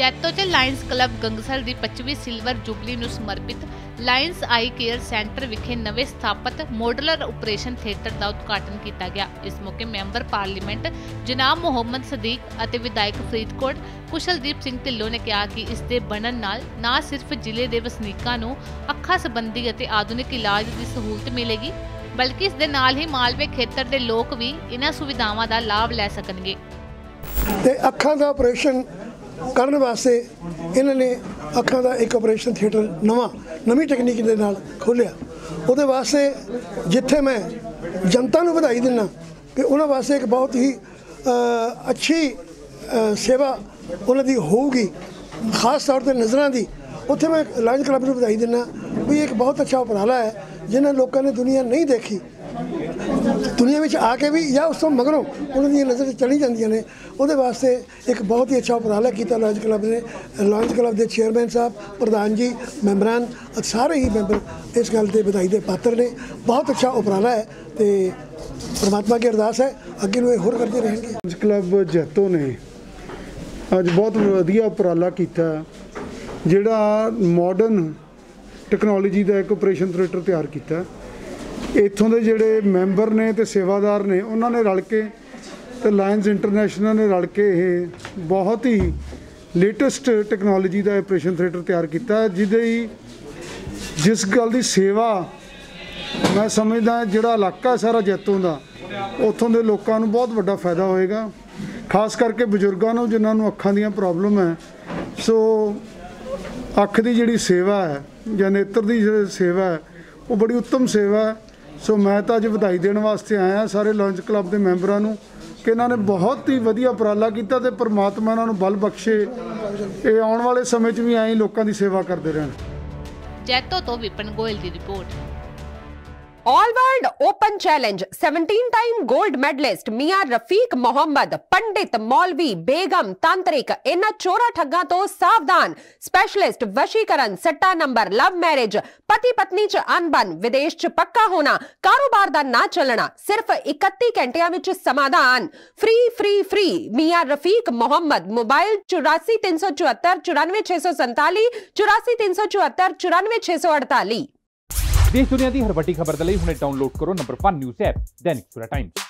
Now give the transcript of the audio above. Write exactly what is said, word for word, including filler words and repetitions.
ਜੈਤੋ 'ਚ Lions club Gangsar ਦੀ ਪੱਚਵੀਂ ਸਿਲਵਰ ਜੁਬਲੀ ਨੂੰ ਸਮਰਪਿਤ ਲਾਇਨਸ ਆਈ ਕੇਅਰ ਸੈਂਟਰ ਵਿਖੇ ਨਵੇਂ ਸਥਾਪਿਤ ਮੋਡੂਲਰ ਆਪਰੇਸ਼ਨ ਥੀਏਟਰ ਦਾ ਉਦਘਾਟਨ ਕੀਤਾ ਗਿਆ। ਇਸ ਮੌਕੇ ਮੈਂਬਰ ਪਾਰਲੀਮੈਂਟ ਜਨਾਬ ਮੁਹੰਮਦ ਸਦੀਕ ਅਤੇ ਵਿਧਾਇਕ ਫਰੀਦਕੋਟ ਕੁਸ਼ਲਦੀਪ ਸਿੰਘ ਢਿੱਲੋਂ ਨੇ ਕਿਹਾ ਕਿ ਇਸ ਦੇ ਬਣਨ ਨਾਲ ਨਾ ਸਿਰਫ ਜ਼ਿਲ੍ਹੇ ਦੇ ਵਸਨੀਕਾਂ ਨੂੰ ਅੱਖਾਂ ਸੰਬੰਧੀ ਅਤੇ ਆਧੁਨਿਕ ਇਲਾਜ ਦੀ ਸਹੂਲਤ ਮਿਲੇਗੀ, ਬਲਕਿ ਇਸ ਦੇ ਨਾਲ ਹੀ ਮਾਲਵੇ ਖੇਤਰ ਦੇ ਲੋਕ ਵੀ ਇਹਨਾਂ ਸੁਵਿਧਾਵਾਂ ਦਾ ਲਾਭ ਲੈ ਸਕਣਗੇ। ਤੇ ਅੱਖਾਂ ਦਾ ਆਪਰੇਸ਼ਨ ਕਰਨ ਵਾਸਤੇ ਇਹਨਾਂ ਨੇ ਅੱਖਾਂ ਦਾ ਇੱਕ ਆਪਰੇਸ਼ਨ ਥੀਏਟਰ ਨਵਾਂ ਨਵੀਂ ਟੈਕਨੀਕ ਦੇ ਨਾਲ ਖੋਲ੍ਹਿਆ। ਉਹਦੇ ਵਾਸਤੇ ਜਿੱਥੇ ਮੈਂ ਜਨਤਾ ਨੂੰ ਵਧਾਈ ਦਿੰਦਾ ਕਿ ਉਹਨਾਂ ਵਾਸਤੇ ਇੱਕ ਬਹੁਤ ਹੀ ਅੱਛੀ ਸੇਵਾ ਉਹਨਾਂ ਦੀ ਹੋਊਗੀ, ਖਾਸ ਤੌਰ 'ਤੇ ਨਜ਼ਰਾਂ ਦੀ, ਉੱਥੇ ਮੈਂ ਲਾਇਨਸ ਕਲੱਬ ਨੂੰ ਵਧਾਈ ਦਿੰਦਾ ਵੀ ਇੱਕ ਬਹੁਤ ਅੱਛਾ ਉਪਰਾਲਾ ਹੈ ਜਿਨ੍ਹਾਂ ਲੋਕਾਂ ਨੇ ਦੁਨੀਆ ਨਹੀਂ ਦੇਖੀ, ਦੁਨੀਆ ਵਿੱਚ ਆ ਕੇ ਵੀ ਜਾਂ ਉਸ ਤੋਂ ਮਗਰੋਂ ਉਹਨਾਂ ਦੀਆਂ ਨਜ਼ਰ ਚਲੀ ਜਾਂਦੀਆਂ ਨੇ। ਉਹਦੇ ਵਾਸਤੇ ਇੱਕ ਬਹੁਤ ਹੀ ਅੱਛਾ ਉਪਰਾਲਾ ਕੀਤਾ ਲਾਇਨਸ ਕਲੱਬ ਨੇ। ਲਾਇਨਸ ਕਲੱਬ ਦੇ ਚੇਅਰਮੈਨ ਸਾਹਿਬ, ਪ੍ਰਧਾਨ ਜੀ, ਮੈਂਬਰਾਂ ਸਾਰੇ ਹੀ ਮੈਂਬਰ ਇਸ ਗੱਲ ਦੇ ਵਧਾਈ ਦੇ ਪਾਤਰ ਨੇ। ਬਹੁਤ ਅੱਛਾ ਉਪਰਾਲਾ ਹੈ ਤੇ ਪਰਮਾਤਮਾ की ਅਰਦਾਸ ਹੈ ਅੱਗੇ ਨੂੰ ਇਹ ਹੋਰ ਕਰਦੇ ਰਹਿਣਗੇ। ਲਾਇਨਸ ਕਲੱਬ ਜੈਤੋ ਨੇ ਅੱਜ ਬਹੁਤ ਵਧੀਆ ਉਪਰਾਲਾ ਕੀਤਾ ਜਿਹੜਾ ਮਾਡਰਨ ਟੈਕਨੋਲੋਜੀ ਦਾ ਇੱਕ ਆਪਰੇਸ਼ਨ ਥੀਏਟਰ ਤਿਆਰ ਕੀਤਾ। ਇੱਥੋਂ ਦੇ ਜਿਹੜੇ ਮੈਂਬਰ ਨੇ ਤੇ ਸੇਵਾਦਾਰ ਨੇ ਉਹਨਾਂ ਨੇ ਰਲ ਕੇ ਤੇ ਲਾਇਨਸ ਇੰਟਰਨੈਸ਼ਨਲ ਨੇ ਰਲ ਕੇ ਇਹ ਬਹੁਤ ਹੀ ਲੇਟੈਸਟ ਟੈਕਨੋਲੋਜੀ ਦਾ ਆਪਰੇਸ਼ਨ ਥੀਏਟਰ ਤਿਆਰ ਕੀਤਾ, ਜਿਹਦੇ ਜਿਸ ਗੱਲ ਦੀ ਸੇਵਾ ਮੈਂ ਸਮਝਦਾ ਜਿਹੜਾ ਇਲਾਕਾ ਸਾਰਾ ਜੈਤੋਂ ਦਾ, ਉੱਥੋਂ ਦੇ ਲੋਕਾਂ ਨੂੰ ਬਹੁਤ ਵੱਡਾ ਫਾਇਦਾ ਹੋਏਗਾ, ਖਾਸ ਕਰਕੇ ਬਜ਼ੁਰਗਾਂ ਨੂੰ ਜਿਨ੍ਹਾਂ ਨੂੰ ਅੱਖਾਂ ਦੀਆਂ ਪ੍ਰੋਬਲਮ ਹੈ। ਸੋ ਅੱਖ ਦੀ ਜਿਹੜੀ ਸੇਵਾ ਹੈ ਜਾਂ ਨੇਤਰ ਦੀ ਜਿਹੜੀ ਸੇਵਾ ਹੈ ਉਹ ਬੜੀ ਉੱਤਮ ਸੇਵਾ ਹੈ। ਸੋ ਮੈਂ ਤਾਂ ਅੱਜ ਵਧਾਈ ਦੇਣ ਵਾਸਤੇ ਆਇਆ ਸਾਰੇ ਲਾਇਨਸ ਕਲੱਬ ਦੇ ਮੈਂਬਰਾਂ ਨੂੰ ਕਿ ਇਹਨਾਂ ਨੇ ਬਹੁਤ ਹੀ ਵਧੀਆ ਉਪਰਾਲਾ ਕੀਤਾ ਤੇ ਪਰਮਾਤਮਾ ਇਹਨਾਂ ਨੂੰ ਬਲ ਬਖਸ਼ੇ, ਇਹ ਆਉਣ ਵਾਲੇ ਸਮੇਂ 'ਚ ਵੀ ਐਂ ਲੋਕਾਂ ਦੀ ਸੇਵਾ ਕਰਦੇ ਰਹਿਣ। ਜੈਤੋ ਤੋਂ ਵਿਪਨ ਗੋਇਲ ਦੀ report. All world open challenge सत्रह टाइम गोल्ड मेडलिस्ट मियां रफीक मोहम्मद, पंडित, मौलवी, बेगम, तांत्रिक, इन्हां चोरा ठग्गां तो सावधान। स्पेशलिस्ट वशीकरण, सट्टा नंबर, लव मैरिज, पति पत्नी च अनबन, विदेश च पक्का होना, कारोबार दा ना चलना, सिर्फ इकत्ती घंटियां विच समाधान। फ्री फ्री फ्री मियां रफीक मोहम्मद। मोबाइल चौरासी तीन सौ चौहत्तर चौरानवे छे सौ संताली, चौरासी तीन सौ चौहत्तर चौरानवे छे सौ अड़ताली। देश दुनिया की हर वड्डी खबर दे लई हुणे डाउनलोड करो number one news app Dainik Savera times.